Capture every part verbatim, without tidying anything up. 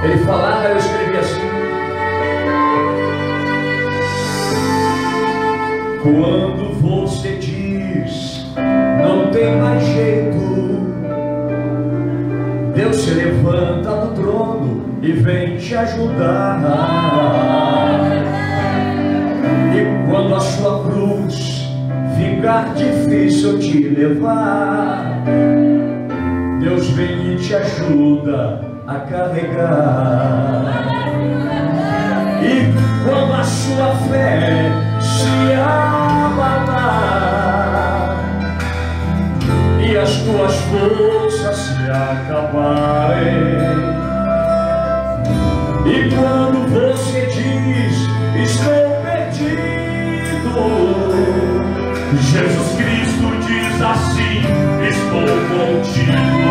Ele falava, eu escrevi assim: quando você diz não tem mais jeito, Deus se levanta do trono e vem te ajudar. E quando a sua cruz ficar difícil te levar, Deus vem e te ajuda a carregar. E quando a sua fé se abalar e as tuas forças se acabarem, e quando você diz estou perdido, Jesus Cristo diz assim: estou contigo,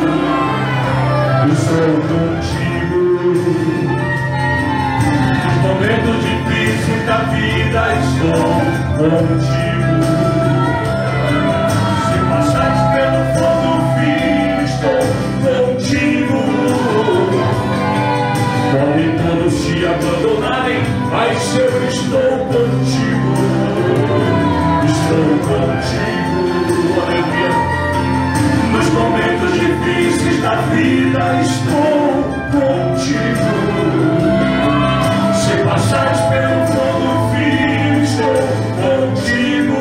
estou contigo. Nos momentos difíceis da vida estou contigo. Se passares pelo fogo frio, estou contigo. Podem todos te abandonarem, mas eu estou contigo. Estou contigo, aleluia. Nos momentos difíceis da vida estou contigo. Se passares pelo fogo frio, estou contigo.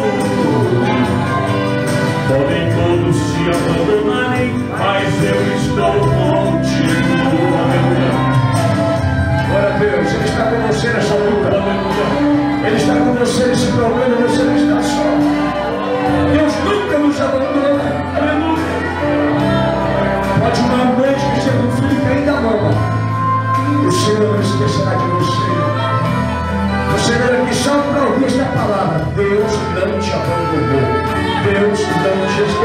Podem todos te abandonarem, mas eu estou contigo, aleluia. Glória a Deus, Ele está com você nessa luta, aleluia. Ele está com você nesse problema, você não está só. Deus nunca nos abandona, aleluia. Pode uma noite que seja um filho cair da mão, o Senhor não esquecerá de você. Você veio aqui só para ouvir esta palavra: Deus não te abandonou, Deus não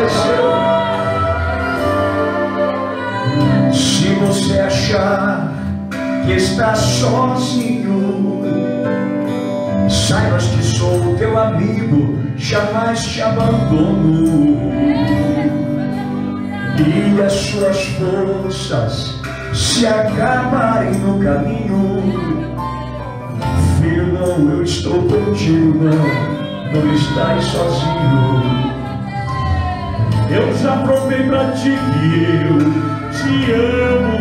te esqueceu. Se você achar que está sozinho, saibas que sou teu amigo, jamais te abandono. E as suas forças se acabarem no caminho, filho, não, eu estou contigo, não, não estás sozinho. Eu já provei pra ti que eu te amo,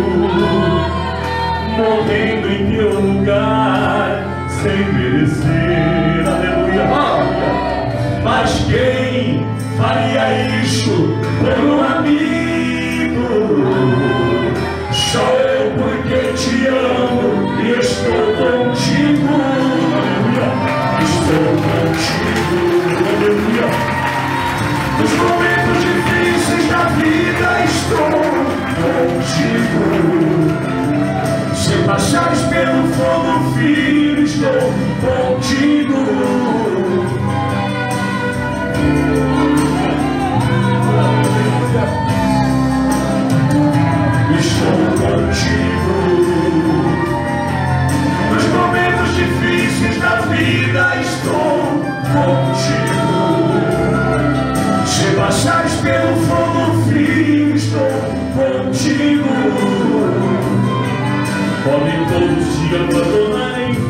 morrendo em teu lugar, sem merecer, aleluia. Mas quem faria isso por um amigo? Só eu, porque te amo e estou contigo, aleluia. Estou contigo, aleluia. Nos momentos difíceis da vida estou contigo. Se passares pelo fogo frio, estou contigo. Estou contigo. Nos momentos difíceis da vida estou contigo. Se passares pelo fogo frio, estou contigo. Podem todos te abandonarem,